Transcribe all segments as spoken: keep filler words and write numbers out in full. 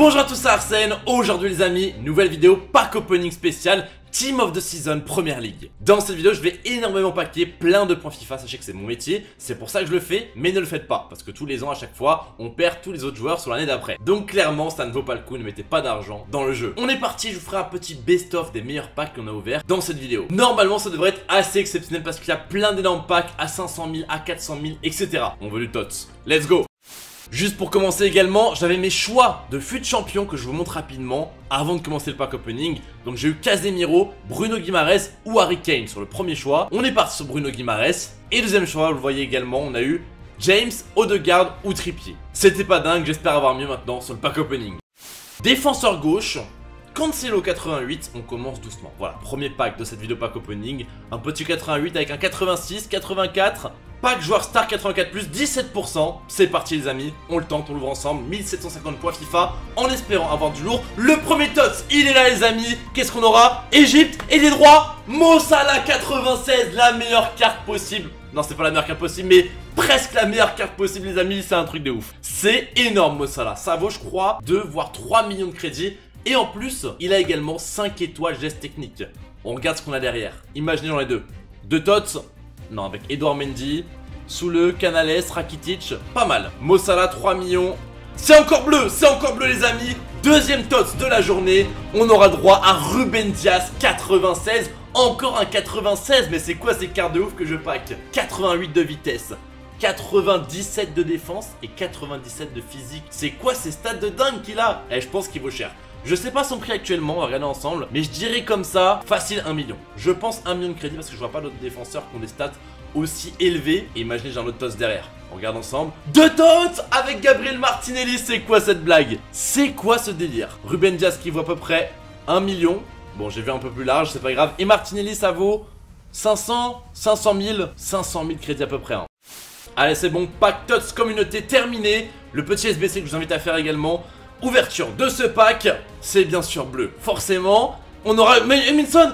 Bonjour à tous, c'est Arsène. Aujourd'hui les amis, nouvelle vidéo pack opening spécial Team of the Season Premier League. Dans cette vidéo je vais énormément packer plein de points FIFA, sachez que c'est mon métier, c'est pour ça que je le fais, mais ne le faites pas, parce que tous les ans à chaque fois, on perd tous les autres joueurs sur l'année d'après. Donc clairement ça ne vaut pas le coup, ne mettez pas d'argent dans le jeu. On est parti, je vous ferai un petit best-of des meilleurs packs qu'on a ouverts dans cette vidéo. Normalement ça devrait être assez exceptionnel parce qu'il y a plein d'énormes packs à cinq cent mille, à quatre cent mille, et cetera. On veut du tots. Let's go. Juste pour commencer également, j'avais mes choix de fut champion que je vous montre rapidement avant de commencer le pack opening. Donc j'ai eu Casemiro, Bruno Guimaraes ou Harry Kane sur le premier choix. On est parti sur Bruno Guimaraes. Et deuxième choix, vous le voyez également, on a eu James, Odegaard ou Trippier. C'était pas dingue, j'espère avoir mieux maintenant sur le pack opening. Défenseur gauche, Cancelo quatre-vingt-huit, on commence doucement. Voilà, premier pack de cette vidéo pack opening. Un petit quatre-vingt-huit avec un quatre-vingt-six, quatre-vingt-quatre. Pack joueur star quatre-vingt-quatre plus, dix-sept pour cent. C'est parti les amis, on le tente, on l'ouvre ensemble. mille sept cent cinquante points FIFA en espérant avoir du lourd. Le premier tots, il est là les amis. Qu'est-ce qu'on aura? Égypte et des droits. Mo Salah quatre-vingt-seize, la meilleure carte possible. Non, c'est pas la meilleure carte possible, mais presque la meilleure carte possible les amis. C'est un truc de ouf. C'est énorme Mo Salah. Ça vaut je crois deux voire trois millions de crédits. Et en plus, il a également cinq étoiles gestes techniques. On regarde ce qu'on a derrière. Imaginez dans les deux. Deux tots. Non, avec Edouard Mendy, Soule, Canales, Rakitic, pas mal. Mo Salah, trois millions. C'est encore bleu, c'est encore bleu les amis. Deuxième tots de la journée. On aura droit à Ruben Dias, quatre-vingt-seize. Encore un quatre-vingt-seize, mais c'est quoi ces cartes de ouf que je pack? quatre-vingt-huit de vitesse, quatre-vingt-dix-sept de défense et quatre-vingt-dix-sept de physique. C'est quoi ces stats de dingue qu'il a? Eh, je pense qu'il vaut cher. Je sais pas son prix actuellement, on va regarder ensemble, mais je dirais comme ça, facile un million. Je pense un million de crédit parce que je vois pas d'autres défenseurs qui ont des stats aussi élevés. Et imaginez j'ai un autre tots derrière. On regarde ensemble. Deux tots avec Gabriel Martinelli, c'est quoi cette blague? C'est quoi ce délire? Ruben Dias qui vaut à peu près un million. Bon, j'ai vu un peu plus large, c'est pas grave. Et Martinelli ça vaut cinq cents, cinq cent mille, cinq cent mille crédits à peu près. Hein. Allez c'est bon, pack tots communauté terminé. Le petit S B C que je vous invite à faire également. Ouverture de ce pack, c'est bien sûr bleu. Forcément, on aura... Mais Minson,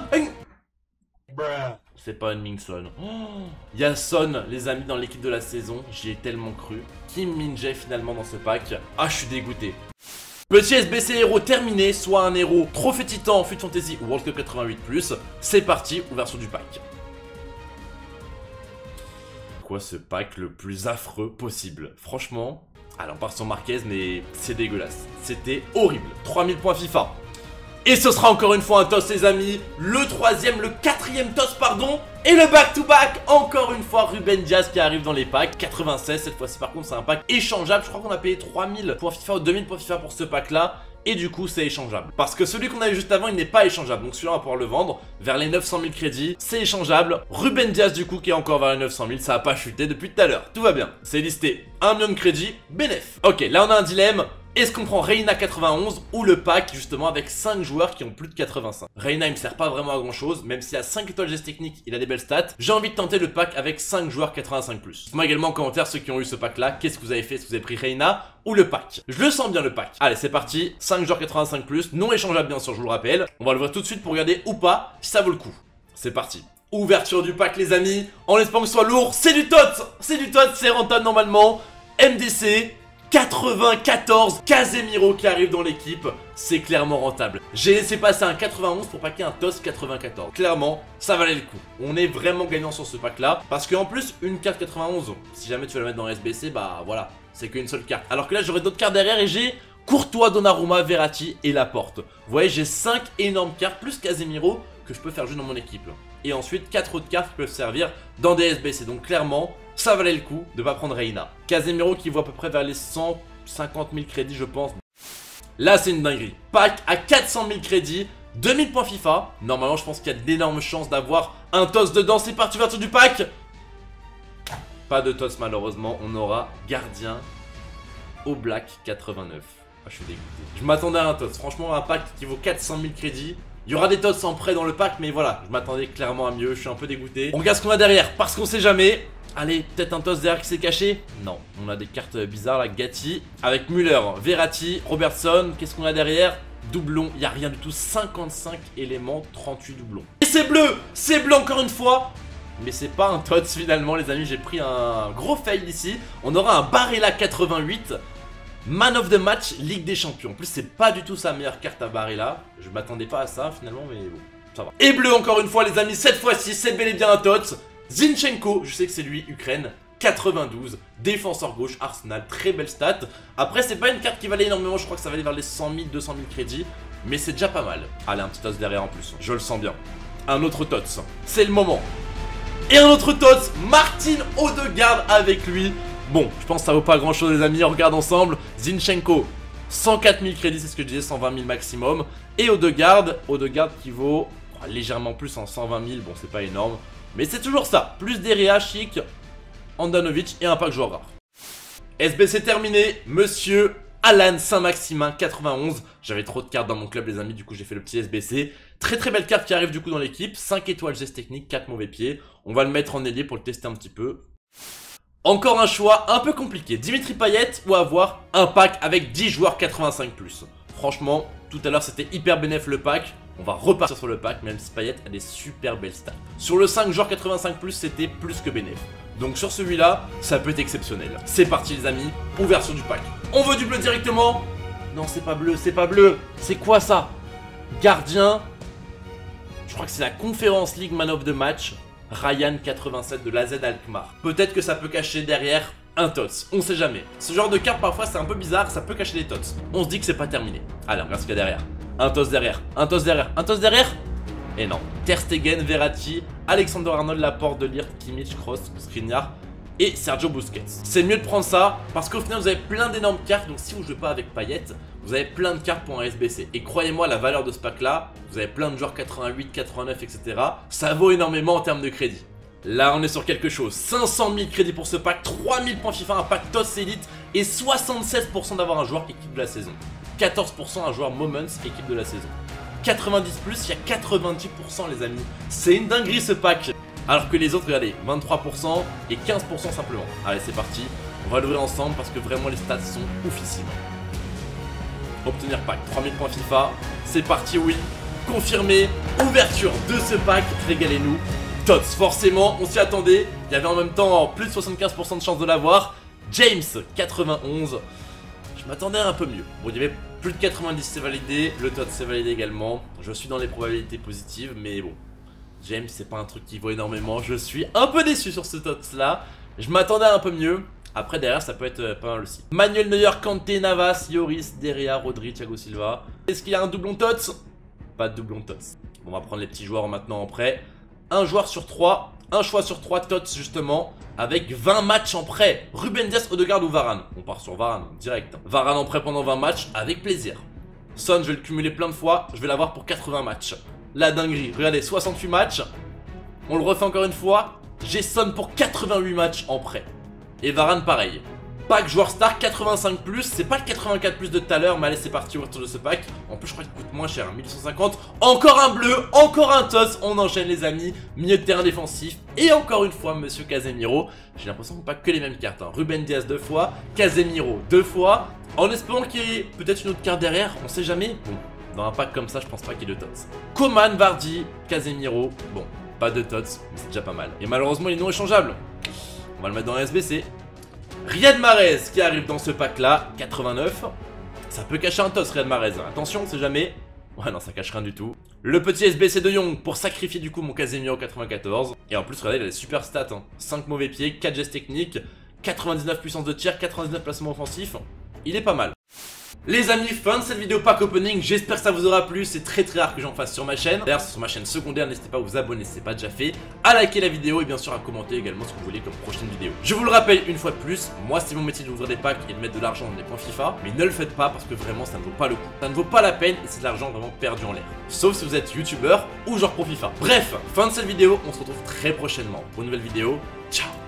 c'est pas une Minson. Il y a Son, les amis, dans l'équipe de la saison. J'y ai tellement cru. Kim Min-jae finalement dans ce pack. Ah, je suis dégoûté. Petit S B C héros terminé, soit un héros Trophée Titan, Fut Fantasy ou World Cup quatre-vingt-huit plus. C'est parti, ouverture du pack. Quoi ce pack le plus affreux possible? Franchement... Alors on part sur Marquez mais c'est dégueulasse. C'était horrible. trois mille points FIFA. Et ce sera encore une fois un toss les amis. Le troisième, le quatrième toss pardon. Et le back to back. Encore une fois Ruben Dias qui arrive dans les packs. quatre-vingt-seize cette fois-ci par contre c'est un pack échangeable. Je crois qu'on a payé trois mille points FIFA ou deux mille points FIFA pour ce pack là. Et du coup c'est échangeable. Parce que celui qu'on a eu juste avant il n'est pas échangeable. Donc celui-là on va pouvoir le vendre vers les neuf cent mille crédits. C'est échangeable. Ruben Dias du coup qui est encore vers les neuf cent mille. Ça a pas chuté depuis tout à l'heure. Tout va bien. C'est listé un million de crédits. Bénéf. Ok là on a un dilemme. Est-ce qu'on prend Reina quatre-vingt-onze ou le pack justement avec cinq joueurs qui ont plus de quatre-vingt-cinq? Reina il me sert pas vraiment à grand chose. Même s'il a cinq étoiles gestes techniques il a des belles stats. J'ai envie de tenter le pack avec cinq joueurs quatre-vingt-cinq plus. Moi également en commentaire ceux qui ont eu ce pack là. Qu'est-ce que vous avez fait? Est-ce que vous avez pris Reina ou le pack? Je le sens bien le pack. Allez c'est parti, cinq joueurs quatre-vingt-cinq plus, non échangeable bien sûr je vous le rappelle. On va le voir tout de suite pour regarder ou pas si ça vaut le coup. C'est parti. Ouverture du pack les amis, en espérant que ce soit lourd. C'est du tots, c'est du tots, c'est rentable normalement. M D C quatre-vingt-quatorze, Casemiro qui arrive dans l'équipe, c'est clairement rentable. J'ai laissé passer un quatre-vingt-onze pour packer un toss quatre-vingt-quatorze. Clairement, ça valait le coup. On est vraiment gagnant sur ce pack là. Parce qu'en plus, une carte quatre-vingt-onze, si jamais tu veux la mettre dans S B C, bah voilà, c'est qu'une seule carte. Alors que là, j'aurai d'autres cartes derrière et j'ai Courtois, Donnarumma, Verratti et Laporte. Vous voyez, j'ai cinq énormes cartes plus Casemiro que je peux faire jouer dans mon équipe. Et ensuite, quatre autres cartes qui peuvent servir dans des S B C. Donc clairement, ça valait le coup de pas prendre Reina. Casemiro qui vaut à peu près vers les cent cinquante mille crédits je pense. Là c'est une dinguerie. Pack à quatre cent mille crédits, deux mille points FIFA. Normalement je pense qu'il y a d'énormes chances d'avoir un toss dedans. C'est parti, ouverture du pack. Pas de toss malheureusement. On aura gardien au black quatre-vingt-neuf. Ah, je suis dégoûté. Je m'attendais à un toss. Franchement un pack qui vaut quatre cent mille crédits. Il y aura des tots en prêt dans le pack, mais voilà, je m'attendais clairement à mieux, je suis un peu dégoûté. On regarde ce qu'on a derrière, parce qu'on sait jamais. Allez, peut-être un toss derrière qui s'est caché? Non, on a des cartes bizarres là, Gatti, avec Müller, Verratti, Robertson. Qu'est-ce qu'on a derrière? Doublon, il n'y a rien du tout, cinquante-cinq éléments, trente-huit doublons. Et c'est bleu, c'est bleu encore une fois. Mais c'est pas un tots finalement les amis, j'ai pris un gros fail ici. On aura un Barella quatre-vingt-huit. Man of the Match, Ligue des Champions. En plus, c'est pas du tout sa meilleure carte à barrer là. Je m'attendais pas à ça finalement, mais bon, ça va. Et bleu encore une fois les amis, cette fois-ci, c'est bel et bien un T O T S. Zinchenko, je sais que c'est lui, Ukraine. quatre-vingt-douze, défenseur gauche, Arsenal, très belle stat. Après, c'est pas une carte qui valait énormément, je crois que ça valait vers les cent mille, deux cent mille crédits. Mais c'est déjà pas mal. Allez, un petit T O T S derrière en plus, je le sens bien. Un autre T O T S, c'est le moment. Et un autre T O T S, Martin Odegaard avec lui. Bon, je pense que ça vaut pas grand chose les amis, on regarde ensemble. Zinchenko, cent quatre mille crédits, c'est ce que je disais, cent vingt mille maximum. Et Odegaard, Odegaard qui vaut oh, légèrement plus en cent vingt mille, bon c'est pas énorme. Mais c'est toujours ça, plus des réa chic, Andanovic et un pack joueur rare. S B C terminé, monsieur Alan Saint-Maximin quatre-vingt-onze. J'avais trop de cartes dans mon club les amis, du coup j'ai fait le petit S B C. Très très belle carte qui arrive du coup dans l'équipe, cinq étoiles geste technique, quatre mauvais pieds. On va le mettre en ailier pour le tester un petit peu. Encore un choix un peu compliqué, Dimitri Payet ou avoir un pack avec dix joueurs quatre-vingt-cinq plus. Franchement, tout à l'heure c'était hyper bénéf le pack. On va repartir sur le pack, même si Payet a des super belles stats. Sur le cinq joueurs quatre-vingt-cinq plus, c'était plus que bénéf. Donc sur celui-là, ça peut être exceptionnel. C'est parti les amis, ouverture du pack. On veut du bleu directement. Non, c'est pas bleu, c'est pas bleu. C'est quoi ça? Gardien. Je crois que c'est la Conference League Man of the Match. Ryan quatre-vingt-sept de l'A Z Alkmaar. Peut-être que ça peut cacher derrière un T O T S, on sait jamais. Ce genre de carte parfois c'est un peu bizarre, ça peut cacher des T O T S. On se dit que c'est pas terminé. Allez, on regarde ce qu'il y a derrière. Un T O T S derrière, un T O T S derrière, un T O T S derrière. Et non. Ter Stegen, Verratti, Alexander Arnold, Laporte, De Ligt, Kimmich, Kroos, Skriniar et Sergio Busquets. C'est mieux de prendre ça parce qu'au final vous avez plein d'énormes cartes. Donc si vous jouez pas avec Payet, vous avez plein de cartes pour un S B C. Et croyez-moi, la valeur de ce pack là, vous avez plein de joueurs quatre-vingt-huit, quatre-vingt-neuf, et cetera. Ça vaut énormément en termes de crédit. Là on est sur quelque chose, cinq cent mille crédits pour ce pack, trois mille points FIFA, un pack T O T S Elite et soixante-seize pour cent d'avoir un joueur équipe de la saison. quatorze pour cent un joueur Moments équipe de la saison. quatre-vingt-dix plus, il y a quatre-vingt-dix pour cent les amis. C'est une dinguerie ce pack. Alors que les autres, regardez, vingt-trois pour cent et quinze pour cent simplement. Allez c'est parti, on va l'ouvrir ensemble parce que vraiment les stats sont oufissimes. Obtenir pack, trois mille points FIFA, c'est parti oui. Confirmé, ouverture de ce pack, régalez-nous. T O T S, forcément, on s'y attendait. Il y avait en même temps plus de soixante-quinze pour cent de chance de l'avoir. James, quatre-vingt-onze. Je m'attendais à un peu mieux. Bon, il y avait plus de quatre-vingt-dix, c'est validé. Le T O T S, c'est validé également. Je suis dans les probabilités positives, mais bon. James, c'est pas un truc qui vaut énormément. Je suis un peu déçu sur ce T O T S là. Je m'attendais à un peu mieux. Après, derrière, ça peut être pas mal aussi. Manuel Neuer, Kanté, Navas, Lloris, Derea, Rodri, Thiago Silva. Est-ce qu'il y a un doublon T O T S? Pas de doublon T O T S. On va prendre les petits joueurs maintenant en prêt. Un joueur sur trois, un choix sur trois T O T S justement, avec vingt matchs en prêt. Ruben Dias, Odegaard ou Varane? On part sur Varane, direct. Varane en prêt pendant vingt matchs, avec plaisir. Son, je vais le cumuler plein de fois, je vais l'avoir pour quatre-vingts matchs. La dinguerie, regardez, soixante-huit matchs. On le refait encore une fois. J'ai Son pour quatre-vingt-huit matchs en prêt. Et Varane pareil. Pack joueur star quatre-vingt-cinq plus, c'est pas le quatre-vingt-quatre plus de tout à l'heure, mais allez c'est parti, ouverture de ce pack. En plus je crois qu'il coûte moins cher, mille cent cinquante. Encore un bleu, encore un T O T S, on enchaîne les amis. Milieu de terrain défensif, et encore une fois monsieur Casemiro. J'ai l'impression qu'on pas que les mêmes cartes, hein. Ruben Dias deux fois, Casemiro deux fois. En espérant qu'il y ait peut-être une autre carte derrière, on sait jamais. Bon, dans un pack comme ça je pense pas qu'il y ait de T O T S. Coman, Vardy, Casemiro, bon, pas de T O T S, mais c'est déjà pas mal. Et malheureusement il est non échangeable. On va le mettre dans S B C. Riyad Mahrez qui arrive dans ce pack là, quatre-vingt-neuf. Ça peut cacher un T O T S Riyad Mahrez, attention on sait jamais. Ouais non ça cache rien du tout. Le petit S B C de Young pour sacrifier du coup mon Casemiro quatre-vingt-quatorze. Et en plus regardez il a des super stats hein. cinq mauvais pieds, quatre gestes techniques, quatre-vingt-dix-neuf puissance de tir, quatre-vingt-dix-neuf placements offensifs. Il est pas mal. Les amis, fin de cette vidéo pack opening, j'espère que ça vous aura plu, c'est très très rare que j'en fasse sur ma chaîne. D'ailleurs c'est sur ma chaîne secondaire, n'hésitez pas à vous abonner si c'est pas déjà fait, à liker la vidéo et bien sûr à commenter également ce que vous voulez comme prochaine vidéo. Je vous le rappelle une fois de plus, moi c'est mon métier de ouvrir des packs et de mettre de l'argent dans des points FIFA, mais ne le faites pas parce que vraiment ça ne vaut pas le coup. Ça ne vaut pas la peine et c'est de l'argent vraiment perdu en l'air. Sauf si vous êtes youtubeur ou genre pro FIFA. Bref, fin de cette vidéo, on se retrouve très prochainement pour une nouvelle vidéo, ciao.